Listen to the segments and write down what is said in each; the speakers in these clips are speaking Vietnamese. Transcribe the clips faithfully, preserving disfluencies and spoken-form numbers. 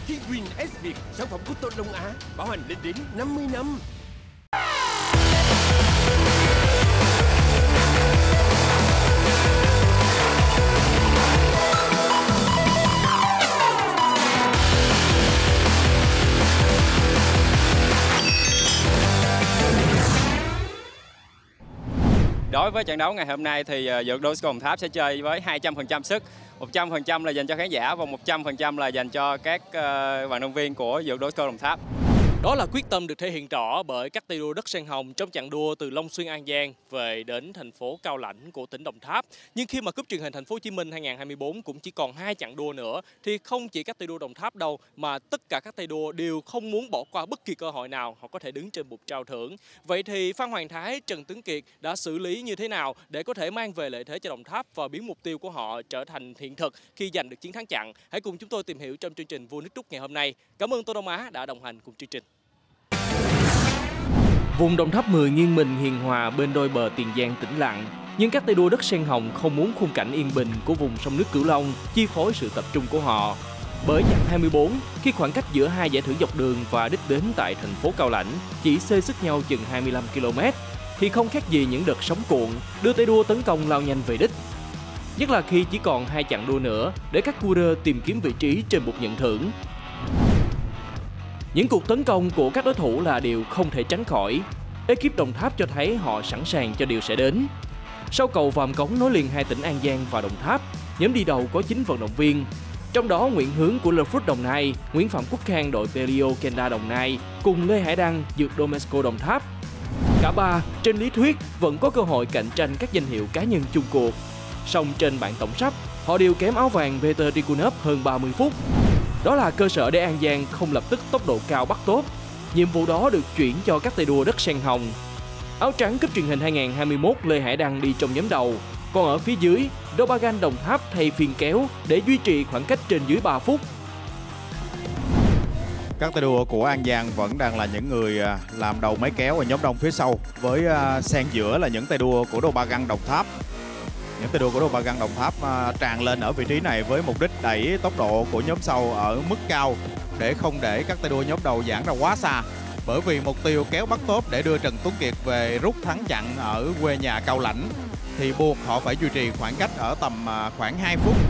Thiên Win S Việt, sản phẩm của Tôn Long Á, bảo hành lên đến năm mươi năm. Đối với trận đấu ngày hôm nay thì Dược Đô Đồng Tháp sẽ chơi với hai trăm phần trăm sức, một trăm phần trăm là dành cho khán giả và một trăm phần trăm là dành cho các vận động viên của Dược Đô Đồng Tháp. Đó là quyết tâm được thể hiện rõ bởi các tay đua đất sen hồng trong chặng đua từ Long Xuyên An Giang về đến thành phố Cao Lãnh của tỉnh Đồng Tháp. Nhưng khi mà cúp truyền hình Thành phố Hồ Chí Minh hai không hai tư cũng chỉ còn hai chặng đua nữa thì không chỉ các tay đua Đồng Tháp đâu mà tất cả các tay đua đều không muốn bỏ qua bất kỳ cơ hội nào họ có thể đứng trên bục trao thưởng. Vậy thì Phan Hoàng Thái, Trần Tuấn Kiệt đã xử lý như thế nào để có thể mang về lợi thế cho Đồng Tháp và biến mục tiêu của họ trở thành hiện thực khi giành được chiến thắng chặn? Hãy cùng chúng tôi tìm hiểu trong chương trình Vua Nước Trúc ngày hôm nay. Cảm ơn Tô Đông Á đã đồng hành cùng chương trình. Vùng Đồng Tháp mười nghiêng mình hiền hòa bên đôi bờ Tiền Giang tĩnh lặng, nhưng các tay đua đất sen hồng không muốn khung cảnh yên bình của vùng sông nước Cửu Long chi phối sự tập trung của họ. Bởi chặng hai mươi tư, khi khoảng cách giữa hai giải thưởng dọc đường và đích đến tại thành phố Cao Lãnh chỉ xê xích nhau chừng hai mươi lăm ki lô mét, thì không khác gì những đợt sóng cuộn đưa tay đua tấn công lao nhanh về đích. Nhất là khi chỉ còn hai chặng đua nữa để các coureur tìm kiếm vị trí trên bục nhận thưởng. Những cuộc tấn công của các đối thủ là điều không thể tránh khỏi. Ekip Đồng Tháp cho thấy họ sẵn sàng cho điều sẽ đến. Sau cầu Vàm Cống nối liền hai tỉnh An Giang và Đồng Tháp, nhóm đi đầu có chín vận động viên. Trong đó Nguyễn Hướng của Le Foot Đồng Nai, Nguyễn Phạm Quốc Khang đội Pelio Kenda Đồng Nai cùng Lê Hải Đăng Dược Domesco Đồng Tháp. Cả ba trên lý thuyết vẫn có cơ hội cạnh tranh các danh hiệu cá nhân chung cuộc. Song trên bảng tổng sắp, họ đều kém áo vàng Peter Dikunov hơn ba mươi phút. Đó là cơ sở để An Giang không lập tức tốc độ cao bắt tốt. Nhiệm vụ đó được chuyển cho các tay đua đất sen hồng. Áo trắng cúp truyền hình hai không hai mốt Lê Hải Đăng đi trong nhóm đầu. Còn ở phía dưới, Dobagan Đồng Tháp thay phiên kéo để duy trì khoảng cách trên dưới ba phút. Các tay đua của An Giang vẫn đang là những người làm đầu máy kéo ở nhóm đông phía sau, với xen giữa là những tay đua của Dobagan Đồng Tháp. Những tay đua của Dobagan Đồng Tháp tràn lên ở vị trí này với mục đích đẩy tốc độ của nhóm sau ở mức cao để không để các tay đua nhóm đầu giãn ra quá xa. Bởi vì mục tiêu kéo bắt top để đưa Trần Tuấn Kiệt về rút thắng chặn ở quê nhà Cao Lãnh thì buộc họ phải duy trì khoảng cách ở tầm khoảng hai phút.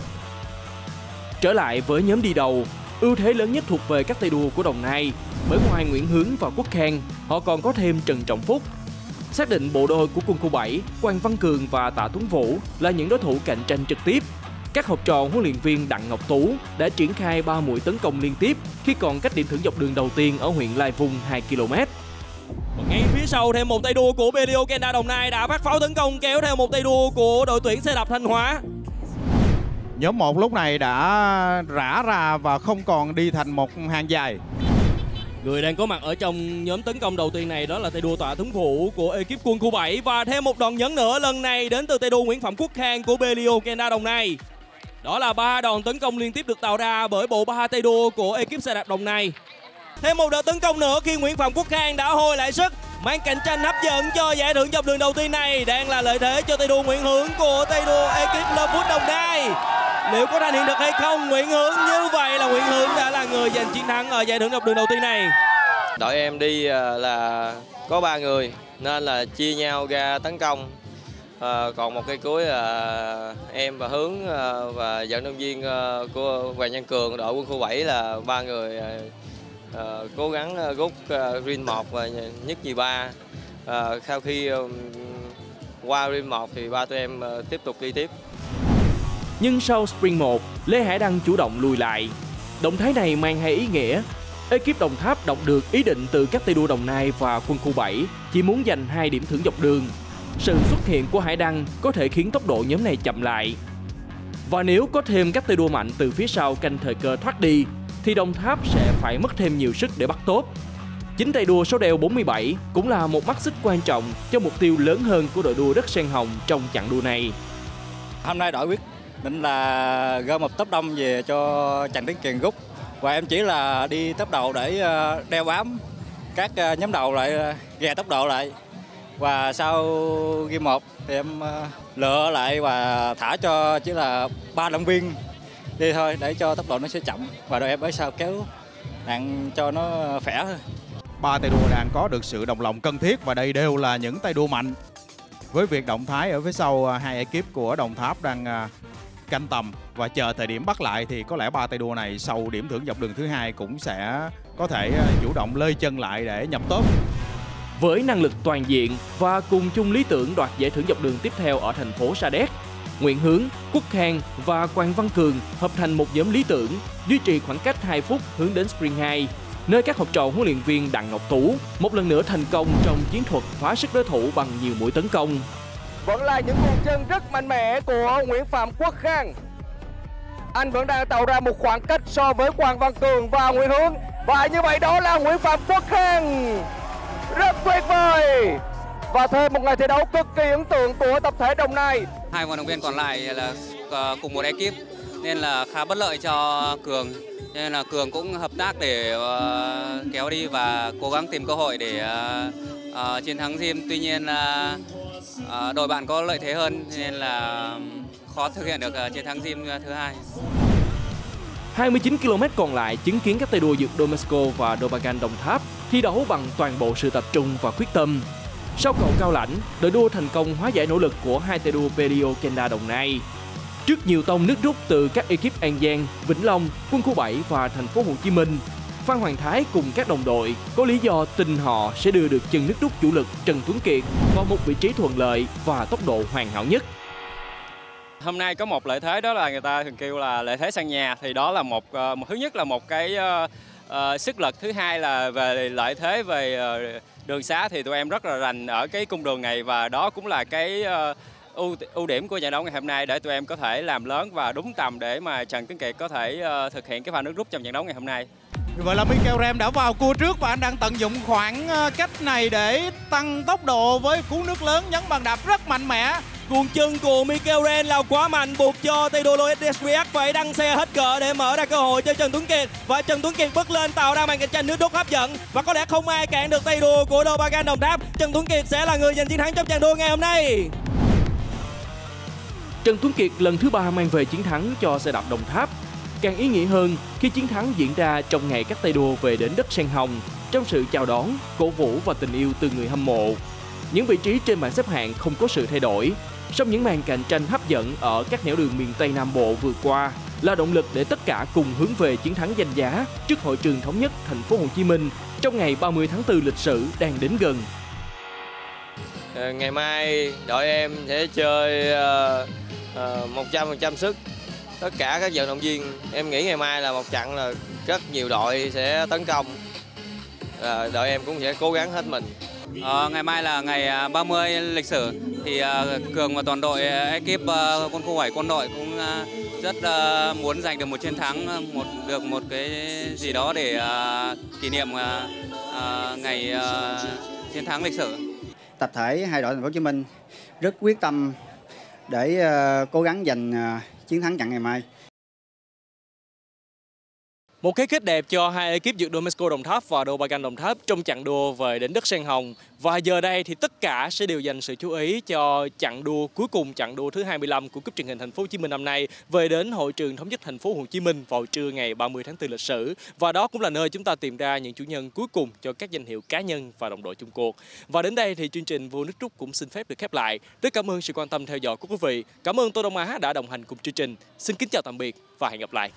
Trở lại với nhóm đi đầu, ưu thế lớn nhất thuộc về các tay đua của Đồng Nai. Bởi ngoài Nguyễn Hướng và Quốc Khang, họ còn có thêm Trần Trọng Phúc. Xác định bộ đôi của quân khu bảy, Quang Văn Cường và Tạ Tuấn Vũ là những đối thủ cạnh tranh trực tiếp. Các học trò huấn luyện viên Đặng Ngọc Tú đã triển khai ba mũi tấn công liên tiếp khi còn cách điểm thưởng dọc đường đầu tiên ở huyện Lai Vung hai ki lô mét. Ngay phía sau thêm một tay đua của Pelio Kenda Đồng Nai đã phát pháo tấn công kéo theo một tay đua của đội tuyển xe đạp Thanh Hóa. Nhóm một lúc này đã rã ra và không còn đi thành một hàng dài. Người đang có mặt ở trong nhóm tấn công đầu tiên này đó là tay đua Tạ Tuấn Vũ của ekip quân khu bảy. Và thêm một đòn nhấn nữa, lần này đến từ tay đua Nguyễn Phạm Quốc Khang của Pelio Kenda Đồng Nai. Đó là ba đòn tấn công liên tiếp được tạo ra bởi bộ ba tay đua của ekip xe đạp Đồng Nai. Thêm một đợt tấn công nữa khi Nguyễn Phạm Quốc Khang đã hồi lại sức, mang cạnh tranh hấp dẫn cho giải thưởng dọc đường đầu tiên này. Đang là lợi thế cho tay đua Nguyễn Hướng của tay đua ekip Le Foot Đồng Nai. Liệu có thành hiện thực hay không? Nguyễn Hướng, như vậy là Nguyễn Hướng đã là người giành chiến thắng ở giải thưởng dọc đường đầu tiên này. Đội em đi là có ba người nên là chia nhau ra tấn công. À, còn một cây cuối là em và Hướng và vận động viên của Hoàng Văn Cường đội quân khu bảy là ba người à, cố gắng rút Green một và nhất nhì ba. À, sau khi qua Green một thì ba tụi em tiếp tục đi tiếp. Nhưng sau Spring một, Lê Hải Đăng chủ động lùi lại. Động thái này mang hai ý nghĩa. Ekip Đồng Tháp đọc được ý định từ các tay đua Đồng Nai và quân khu bảy chỉ muốn giành hai điểm thưởng dọc đường. Sự xuất hiện của Hải Đăng có thể khiến tốc độ nhóm này chậm lại. Và nếu có thêm các tay đua mạnh từ phía sau canh thời cơ thoát đi, thì Đồng Tháp sẽ phải mất thêm nhiều sức để bắt top. Chính tay đua số đeo bốn mươi bảy cũng là một mắt xích quan trọng cho mục tiêu lớn hơn của đội đua đất sen hồng trong chặng đua này. Hôm nay đội quyết định là gom một tốp đông về cho Trần Tuấn Kiệt rút. Và em chỉ là đi tốc độ để đeo bám các nhóm đầu lại, ghe tốc độ lại. Và sau game một thì em lựa lại và thả cho chỉ là ba động viên đi thôi để cho tốc độ nó sẽ chậm và đội em ở sau kéo đạn cho nó khỏe thôi. Ba tay đua đang có được sự đồng lòng cần thiết và đây đều là những tay đua mạnh. Với việc động thái ở phía sau hai ekip của Đồng Tháp đang canh tầm và chờ thời điểm bắt lại thì có lẽ ba tay đua này sau điểm thưởng dọc đường thứ hai cũng sẽ có thể chủ động lơi chân lại để nhập top. Với năng lực toàn diện và cùng chung lý tưởng đoạt giải thưởng dọc đường tiếp theo ở thành phố Sa Đéc, Nguyễn Hướng, Quốc Khang và Quang Văn Cường hợp thành một nhóm lý tưởng, duy trì khoảng cách hai phút hướng đến Sprint hai, nơi các học trò huấn luyện viên Đặng Ngọc Tú một lần nữa thành công trong chiến thuật phá sức đối thủ bằng nhiều mũi tấn công. Vẫn là những nguồn chân rất mạnh mẽ của Nguyễn Phạm Quốc Khang. Anh vẫn đang tạo ra một khoảng cách so với Quang Văn Cường và Nguyễn Hướng. Và như vậy đó là Nguyễn Phạm Quốc Khang. Rất tuyệt vời. Và thêm một ngày thi đấu cực kỳ ấn tượng của tập thể Đồng Nai. Hai vận động viên còn lại là cùng một ekip nên là khá bất lợi cho Cường. Nên là Cường cũng hợp tác để uh, kéo đi và cố gắng tìm cơ hội để uh, uh, chiến thắng Jim. Tuy nhiên uh, uh, đội bạn có lợi thế hơn nên là khó thực hiện được uh, chiến thắng Jim thứ hai. hai mươi chín ki lô mét còn lại chứng kiến các tay đua Dược Domesco và Dobagan Đồng Tháp thi đấu bằng toàn bộ sự tập trung và quyết tâm. Sau cầu Cao Lãnh, đội đua thành công hóa giải nỗ lực của hai tay đua Perio Kenda Đồng Nai. Trước nhiều tông nước rút từ các ekip An Giang, Vĩnh Long, Quân khu bảy và thành phố Hồ Chí Minh, Phan Hoàng Thái cùng các đồng đội có lý do tin họ sẽ đưa được chân nước rút chủ lực Trần Tuấn Kiệt vào một vị trí thuận lợi và tốc độ hoàn hảo nhất. Hôm nay có một lợi thế đó là người ta thường kêu là lợi thế sân nhà, thì đó là một, một thứ nhất là một cái uh, uh, sức lực, thứ hai là về lợi thế về uh, đường xá thì tụi em rất là rành ở cái cung đường này và đó cũng là cái uh, ưu, ưu điểm của trận đấu ngày hôm nay để tụi em có thể làm lớn và đúng tầm để mà Trần Tuấn Kiệt có thể uh, thực hiện cái pha nước rút trong trận đấu ngày hôm nay. Vậy là Michael Rem đã vào cua trước và anh đang tận dụng khoảng cách này để tăng tốc độ với cú nước lớn nhấn bàn đạp rất mạnh mẽ. Cuồng chân của Michael Ren là quá mạnh, buộc cho tay đua Lois Desquiat phải đăng xe hết cỡ để mở ra cơ hội cho Trần Tuấn Kiệt. Và Trần Tuấn Kiệt bước lên tạo ra màn cạnh tranh nước rút hấp dẫn và có lẽ không ai cản được tay đua của Dobagan Đồng Tháp. Trần Tuấn Kiệt sẽ là người giành chiến thắng trong trận đua ngày hôm nay. Trần Tuấn Kiệt lần thứ ba mang về chiến thắng cho xe đạp Đồng Tháp. Càng ý nghĩa hơn khi chiến thắng diễn ra trong ngày các tay đua về đến đất Sen Hồng, trong sự chào đón, cổ vũ và tình yêu từ người hâm mộ. Những vị trí trên bảng xếp hạng không có sự thay đổi, song những màn cạnh tranh hấp dẫn ở các nẻo đường miền Tây Nam Bộ vừa qua là động lực để tất cả cùng hướng về chiến thắng danh giá trước Hội trường Thống nhất thành phố Hồ Chí Minh trong ngày ba mươi tháng tư lịch sử đang đến gần. Ngày mai đội em sẽ chơi một trăm phần trăm sức. Tất cả các vận động viên, em nghĩ ngày mai là một trận là rất nhiều đội sẽ tấn công. À, đội em cũng sẽ cố gắng hết mình. À, ngày mai là ngày ba mươi lịch sử thì uh, Cường và toàn đội ekip uh, quân khu bảy quân đội cũng uh, rất uh, muốn giành được một chiến thắng, một được một cái gì đó để uh, kỷ niệm uh, uh, ngày uh, chiến thắng lịch sử. Tập thể hai đội thành phố Hồ Chí Minh rất quyết tâm để uh, cố gắng giành uh, chiến thắng trận ngày mai. Một cái kết đẹp cho hai ekip Dược Domesco Đồng Tháp và Dobagan Đồng Tháp trong chặng đua về đến đất Sen Hồng. Và giờ đây thì tất cả sẽ đều dành sự chú ý cho chặng đua cuối cùng, chặng đua thứ hai mươi lăm của cúp truyền hình thành phố Hồ Chí Minh năm nay về đến Hội trường Thống nhất thành phố Hồ Chí Minh vào trưa ngày ba mươi tháng tư lịch sử. Và đó cũng là nơi chúng ta tìm ra những chủ nhân cuối cùng cho các danh hiệu cá nhân và đồng đội chung cuộc. Và đến đây thì chương trình Vua Nước Rút cũng xin phép được khép lại. Rất cảm ơn sự quan tâm theo dõi của quý vị. Cảm ơn Tô Đông Á đã đồng hành cùng chương trình. Xin kính chào tạm biệt và hẹn gặp lại.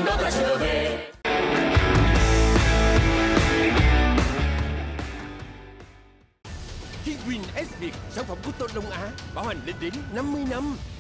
đó là trở về. Kiwin S Việt, sản phẩm của Tôn Long Á, bảo hành lên đến năm mươi năm.